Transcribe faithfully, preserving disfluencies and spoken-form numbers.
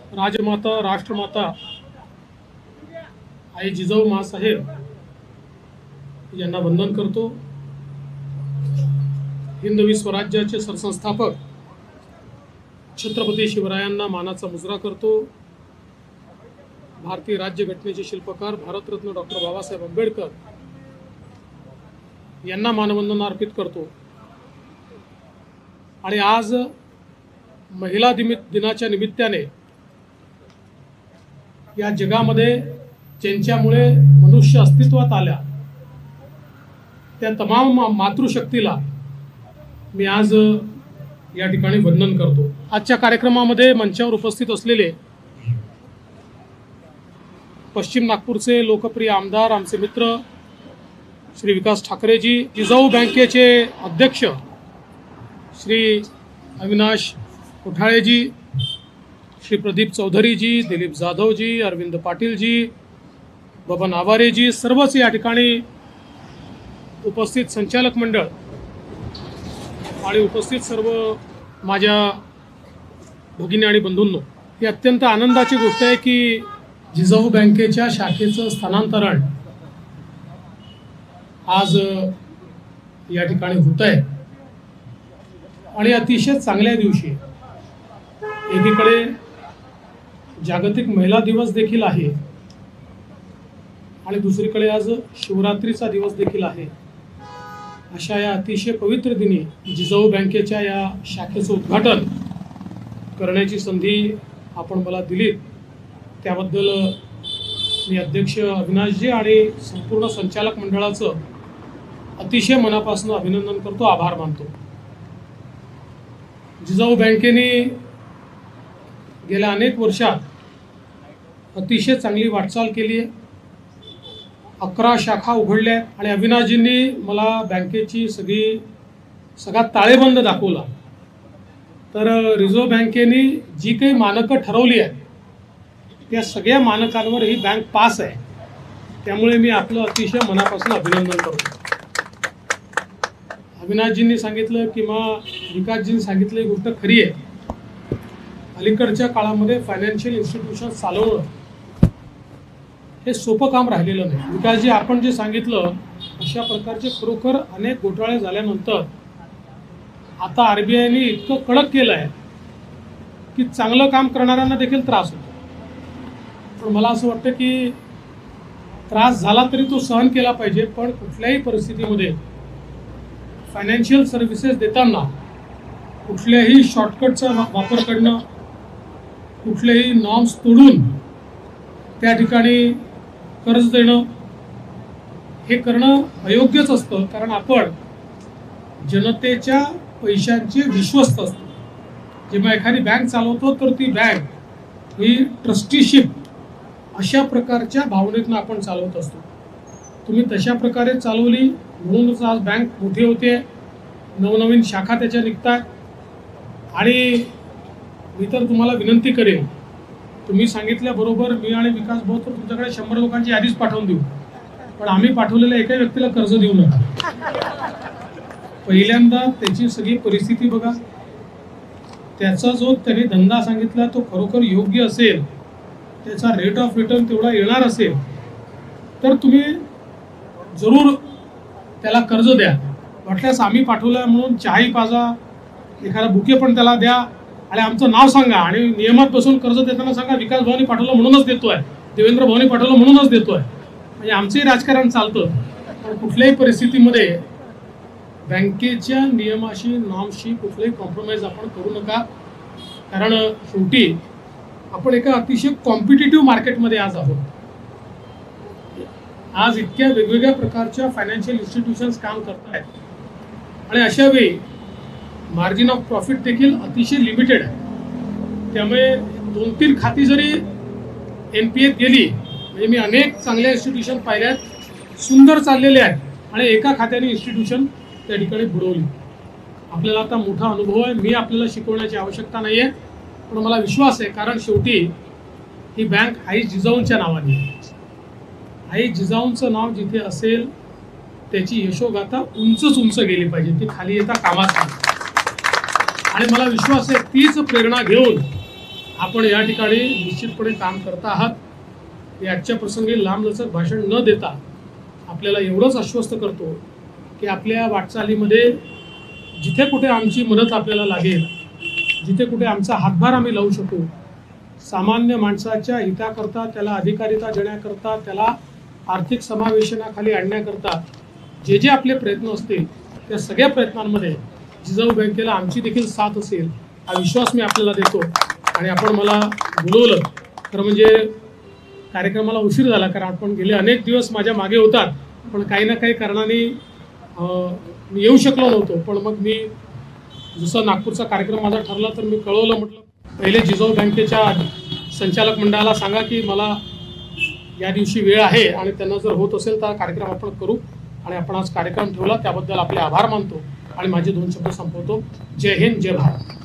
राजमाता राष्ट्रमाता आई जिजाऊ माँसाहेब यांना वंदन करतो। हिंदवी स्वराज्याचे सरसंस्थापक छत्रपती शिवरायांना मानाचा मुजरा करतो। भारतीय राज्यघटनेचे शिल्पकार भारतरत्न डॉक्टर बाबासाहेब आंबेडकर यांना मानवंदना अर्पित करतो। आणि आज महिला दिनाच्या निमित्ताने या जगामध्ये ज्यांच्यामुळे मनुष्य अस्तित्वात आल्या त्या तमाम मातृशक्तीला मी आज या ठिकाणी वंदन करतो। आजच्या कार्यक्रमामध्ये मंचावर उपस्थित असलेले पश्चिम नागपूरचे लोकप्रिय आमदार आमचे मित्र श्री विकास ठाकरेजी, जिजाऊ बँकेचे अध्यक्ष श्री अविनाश कोठाळेजी, श्री प्रदीप चौधरीजी, दिलीप जाधवजी, अरविंद पाटीलजी, बबन आवारेजी, सर्वच या ठिकाणी उपस्थित संचालक मंडळ आणि उपस्थित सर्व माझ्या भगिनी आणि बंधूंनो, ही अत्यंत आनंदाची गोष्ट आहे की जिजाऊ बँकेच्या शाखेचं स्थानांतरण आज या ठिकाणी होत आहे आणि अतिशय चांगल्या दिवशी। एकीकडे जागतिक महिला दिवस देखील आहे आणि दुसरीकडे आज शिवरात्रीचा दिवस देखील आहे। अशा या अतिशय पवित्र दिनी जिजाऊ बँकेच्या या शाखेचं उद्घाटन करण्याची संधी आपण मला दिली, त्याबद्दल मी अध्यक्ष अविनाशजी आणि संपूर्ण संचालक मंडळाचं अतिशय मनापासून अभिनंदन करतो, आभार मानतो। जिजाऊ बँकेने गेल्या अनेक वर्षात अतिशय चांगली वाटचाल केली आहे। अकरा शाखा उघडल्या आणि अविनाशजींनी मला बँकेची सगळी सगळा ताळेबंद दाखवला। तर रिझर्व्ह बँकेने जी काही मानकं ठरवली आहेत त्या सगळ्या मानकांवर ही बँक पास आहे, त्यामुळे मी आपलं अतिशय मनापासून अभिनंदन करतो। अविनाशजींनी सांगितलं किंवा विकासजींनी सांगितलं ही गोष्ट खरी आहे। अलीकडच्या काळामध्ये फायनान्शियल इन्स्टिट्यूशन चालवणं हे सोपं काम राहिलेलं नाही। विकासजी, आपण जे सांगितलं अशा प्रकारचे खरोखर अनेक घोटाळे झाल्यानंतर आता आरबीआयने इतकं कडक केलं आहे की चांगलं काम करणाऱ्यांना देखील त्रास होतो। पण मला असं वाटतं की त्रास झाला तरी तो सहन केला पाहिजे, पण कुठल्याही परिस्थितीमध्ये फायनान्शियल सर्व्हिसेस देताना कुठल्याही शॉर्टकटचा वापर करणं, कुठलेही नॉर्म्स तोडून त्या ठिकाणी कर्ज देणं हे करणं अयोग्यच असतं, कारण आपण जनतेच्या पैशांचे विश्वस्त असतो। जेव्हा एखादी बँक चालवतो तर ती बँक ही ट्रस्टीशिप अशा प्रकारच्या भावनेतून आपण चालवत असतो। तुम्ही तशा प्रकारे चालवली म्हणूनच आज बँक मोठी होते, नवनवीन शाखा त्याच्या निघतात। आणि मी तर तुम्हाला विनंती करेन, तुम्ही सांगितल्याबरोबर मी आणि विकास भाऊ तर तुमच्याकडे शंभर लोकांची यादीच पाठवून देऊ, पण आम्ही पाठवलेल्या एका व्यक्तीला कर्ज देऊ नका। पहिल्यांदा त्याची सगळी परिस्थिती बघा, त्याचा जो त्याने धंदा सांगितला तो खरोखर योग्य असेल, त्याचा रेट ऑफ रिटर्न तेवढा येणार असेल तर तुम्ही जरूर त्याला कर्ज द्या। वाटल्यास आम्ही पाठवलं म्हणून चहाही पाजा, एखादा बुके पण त्याला द्या आणि आमचं नाव सांगा आणि नियमात बसून कर्ज देताना सांगा विकास भाऊनी पाठवलं म्हणूनच देतोय, देवेंद्र भाऊनी पाठवलं म्हणूनच देतोय, म्हणजे आमचंही राजकारण चालतं। पण कुठल्याही परिस्थितीमध्ये बँकेच्या नियमाशी नॉर्मशी कुठलाही कॉम्प्रोमाइज आपण करू नका, कारण शेवटी आपण एका अतिशय कॉम्पिटिटिव्ह मार्केटमध्ये आज आहोत। आज इतक्या वेगवेगळ्या प्रकारच्या फायनान्शियल इन्स्टिट्यूशन्स काम करत आहेत आणि अशा वेळी मार्जिन ऑफ प्रॉफिट देखील अतिशय लिमिटेड आहे। त्यामुळे दोन तीन खाती जरी एन पी एत गेली, म्हणजे मी अनेक चांगल्या इन्स्टिट्यूशन पाहिल्यात, सुंदर चाललेले आहेत आणि एका खात्याने इन्स्टिट्यूशन त्या ठिकाणी बुडवली। आपल्याला आता मोठा अनुभव आहे, मी आपल्याला शिकवण्याची आवश्यकता नाही आहे, पण मला विश्वास आहे, कारण शेवटी ही बँक आई जिजाऊंच्या नावाने आहे। आई जिजाऊंचं नाव जिथे असेल त्याची यशोगाथा उंचच उंच गेली पाहिजे, ती खाली येता कामात नाही। आणि मला विश्वास आहे तीच प्रेरणा घेऊन आपण या ठिकाणी निश्चितपणे काम करत आहात। याच्या प्रसंगी लांबलचक भाषण न देता आपल्याला एवढंच आश्वस्त करतो की आपल्या वाटचालीमध्ये जिथे कुठे आमची मदत आपल्याला लागेल, जिथे कुठे आमचा हातभार आम्ही लावू शकू, सामान्य माणसाच्या हिताकरता, त्याला अधिकारिता देण्याकरता, त्याला आर्थिक समावेशनाखाली आणण्याकरता जे जे आपले प्रयत्न असतील त्या सगळ्या प्रयत्नांमध्ये जिजाऊ बँकेला आमची देखील साथ असेल हा विश्वास मी आपल्याला देतो। आणि आपण मला बोलवलं तर म्हणजे कार्यक्रमाला उशीर झाला, कारण आपण गेले अनेक दिवस माझ्या मागे होतात, पण काही ना काही कारणाने मी येऊ शकलो नव्हतो। पण मग मी जसं नागपूरचा कार्यक्रम माझा ठरला तर मी कळवलं, म्हटलं पहिले जिजाऊ बँकेच्या संचालक मंडळाला सांगा की मला या दिवशी वेळ आहे आणि त्यांना जर होत असेल तर कार्यक्रम आपण करू। आणि आपण आज कार्यक्रम ठेवला त्याबद्दल आपले आभार मानतो आणि माझे दोन शब्द संपवतो। जय हिंद, जय भारत।